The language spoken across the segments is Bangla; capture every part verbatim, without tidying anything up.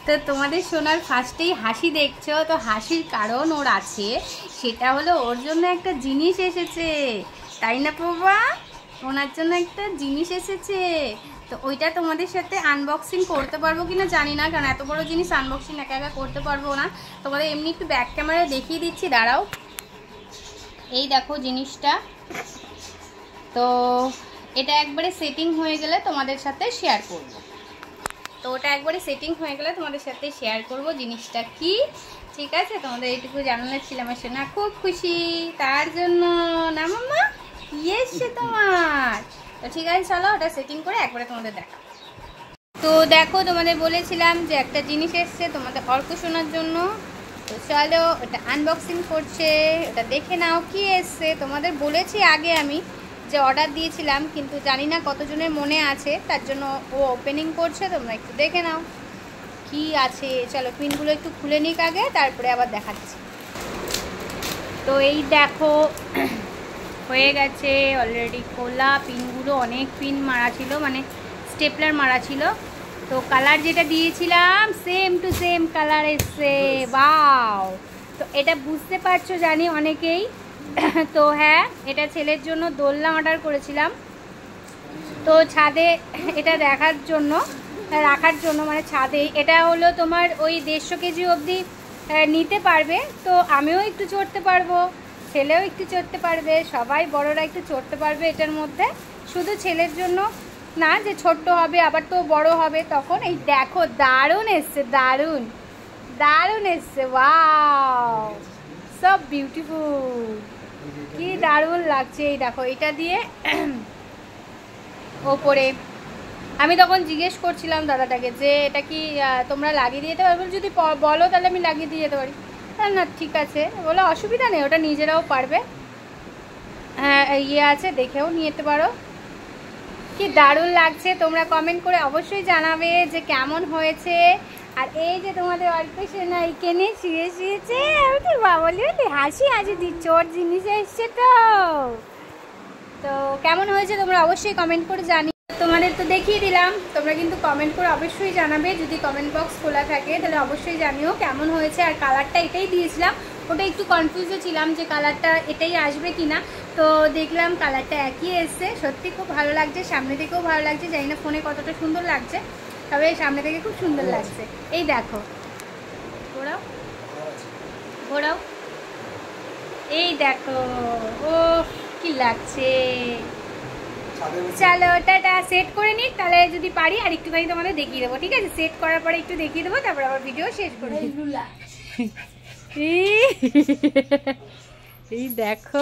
তো তোমাদের সোনার ফার্স্টেই হাসি দেখছো, তো হাসির কারণ ওর আছে, সেটা হলো ওর জন্য একটা জিনিস এসেছে, তাই না বাবা? ওনার জন্য একটা জিনিস এসেছে, তো ওইটা তোমাদের সাথে আনবক্সিং করতে পারবো কিনা জানি না, কারণ এত বড় জিনিস আনবক্সিং একা একা করতে পারবো না। তোমাদের এমনি একটু ব্যাক ক্যামেরায় দেখিয়ে দিচ্ছি, দাঁড়াও। এই দেখো জিনিসটা, তো এটা একবারে সেটিং হয়ে গেলে তোমাদের সাথে শেয়ার করব। তো ওটা একবারে সেটিং হয়ে গেলে তোমাদের সাথে শেয়ার করব জিনিসটা কি, ঠিক আছে? তোমাদের এইটুকু জানানোর ছিল, আমার শোনা খুব খুশি তার জন্য না মাম্মা, এসছে তোমার। তো ঠিক আছে, চলো ওটা সেটিং করে একবারে তোমাদের দেখা। তো দেখো, তোমাদের বলেছিলাম যে একটা জিনিস এসছে তোমাদের অর্ক শোনার জন্য, তো চলো ওটা আনবক্সিং করছে, ওটা দেখে নাও কি এসছে। তোমাদের বলেছি আগে আমি যে অর্ডার দিয়েছিলাম, কিন্তু জানি না কতজনের মনে আছে, তার জন্য ও ওপেনিং করছে, তোমরা একটু দেখে নাও কি আছে। চলো পিনগুলো একটু খুলে নিক আগে, তারপরে আবার দেখাচ্ছি। তো এই দেখো হয়ে গেছে অলরেডি খোলা, পিনগুলো অনেক পিন মারা ছিল, মানে স্টেপলার মারা ছিল। তো কালার যেটা দিয়েছিলাম সেম টু সেম কালার এসছে, বাও। তো এটা বুঝতে পারছো জানি অনেকেই। তো হ্যাঁ, এটা ছেলের জন্য দোলনা অর্ডার করেছিলাম, তো ছাদে এটা দেখার জন্য রাখার জন্য, মানে ছাদে এটা হলো তোমার ওই দেড়শো কেজি অবধি নিতে পারবে, তো আমিও একটু চড়তে পারবো, ছেলেও একটু চড়তে পারবে, সবাই বড়রা একটু চড়তে পারবে এটার মধ্যে। শুধু ছেলের জন্য না যে ছোট্ট হবে আবার তো বড় হবে তখন। এই দেখো দারুণ এসছে, দারুণ দারুণ এসছে, ওয়াও সব বিউটিফুল, কি দারুণ লাগছে। এই দেখো এটা দিয়ে ওপরে আমি তখন জিজ্ঞেস করছিলাম দাদাটাকে যে এটা কি তোমরা লাগিয়ে দিয়ে যেতে পারবে, যদি বলো তাহলে আমি লাগিয়ে দিয়ে যেতে পারি। না ঠিক আছে, বলো অসুবিধা নেই, ওটা নিজেরাও পারবে। হ্যাঁ ইয়ে আছে, দেখেও নিয়ে যেতে পারো। কি দারুণ লাগছে, তোমরা কমেন্ট করে অবশ্যই জানাবে যে কেমন হয়েছে। আর এই যে তোমাদের অল্প সোনা এইখানে শুয়ে শুয়েছে, আমি তো বাবলি হাসি হাসি দিচ্ছ, ওর জিনিস এসছে। তো তো কেমন হয়েছে তোমরা অবশ্যই কমেন্ট করে জানি। তোমাদের তো দেখিয়ে দিলাম, তোমরা কিন্তু কমেন্ট করে অবশ্যই জানাবে, যদি কমেন্ট বক্স খোলা থাকে তাহলে অবশ্যই জানিও কেমন হয়েছে। আর কালারটা এটাই দিয়েছিলাম, ওটা একটু কনফিউজও ছিলাম যে কালারটা এটাই আসবে কি না, তো দেখলাম কালারটা একই এসছে। সত্যি খুব ভালো লাগছে, সামনে থেকেও ভালো লাগছে, জানি না ফোনে কতটা সুন্দর লাগছে, তবে সামনে থেকে খুব সুন্দর লাগছে। এই দেখো ঘোরাও ঘোরাও, এই দেখো ও কি লাগছে। চলো টাটা, সেট করে নিই, তাহলে যদি পারি আর একটুখানি তোমাদের দেখিয়ে দেবো, ঠিক আছে? সেট করার পরে একটু দেখিয়ে দেবো, তারপর আবার ভিডিও শেষ করে দেবো। এই দেখো,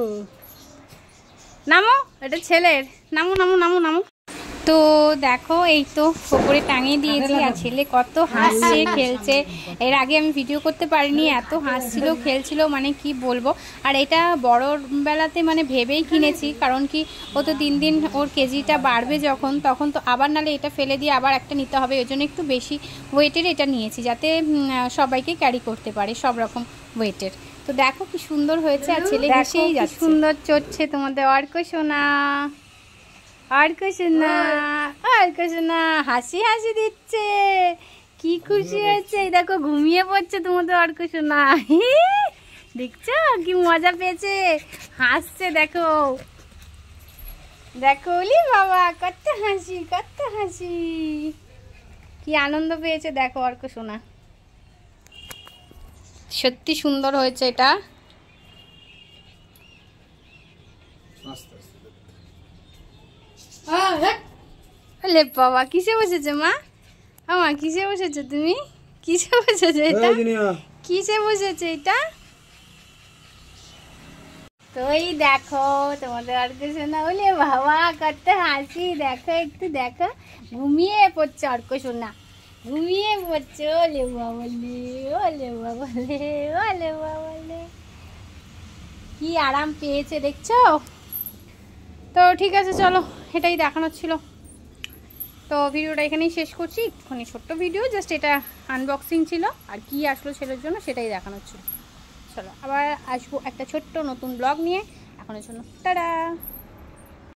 নামো, এটা ছেলের, নামো নামো নামো নামো। তো দেখো এই তো ওপরে টাঙিয়ে দিয়েছি, আর ছেলে কত হাসছে খেলছে। এর আগে আমি ভিডিও করতে পারিনি, এত হাসছিল খেলছিল, মানে কি বলবো। আর এটা বড়োর বেলাতে মানে ভেবেই কিনেছি, কারণ কি ও তো দিন দিন ওর কেজিটা বাড়বে যখন, তখন তো আবার নালে এটা ফেলে দিয়ে আবার একটা নিতে হবে, ওই জন্য একটু বেশি ওয়েটের এটা নিয়েছি, যাতে সবাইকে ক্যারি করতে পারে সব রকম ওয়েটের। তো দেখো কি সুন্দর হয়েছে, আর ছেলে হেসেই যাচ্ছে, সুন্দর চড়ছে তোমাদের অর্ক সোনা। অর্ক সোনা, অর্ক সোনা হাসি হাসি দিচ্ছে, কি খুশি হয়েছে। এই দেখো ঘুমিয়ে পড়ছে তোমাদের অর্ক সোনা, দেখছো কি মজা পেয়েছে, হাসছে। দেখো দেখো, ওলি বাবা কত হাসি কত হাসি, কি আনন্দ পেয়েছে দেখো অর্ক সোনা। সত্যি সুন্দর হয়েছে এটা। আরে বাবা কিসে বসেছে মা, আমা কিসে বসেছো তুমি, কিসে বসেছে এটা, কিসে বসেছে এটা? তো এই দেখো তোমাদের অর্ক সোনা, বলে বাবা কত হাসি, দেখো একটু দেখো ঘুমিয়ে পড়ছে অর্ক সোনা, ঘুমিয়ে পড়ছে। ওলে বাবলে ওলে বাবলে ওলে বাবলে, কি আরাম পেয়েছে দেখছো। তো ঠিক আছে চলো, এটাই দেখানোর ছিল। তো ভিডিওটা এখানেই শেষ করছি, একটুখানি ছোট্ট ভিডিও, জাস্ট এটা আনবক্সিং ছিল, আর কি আসলো ছেলের জন্য সেটাই দেখানোর ছিল। চলো আবার আসবো একটা ছোট্ট নতুন ব্লগ নিয়ে, এখনের জন্য টাটা।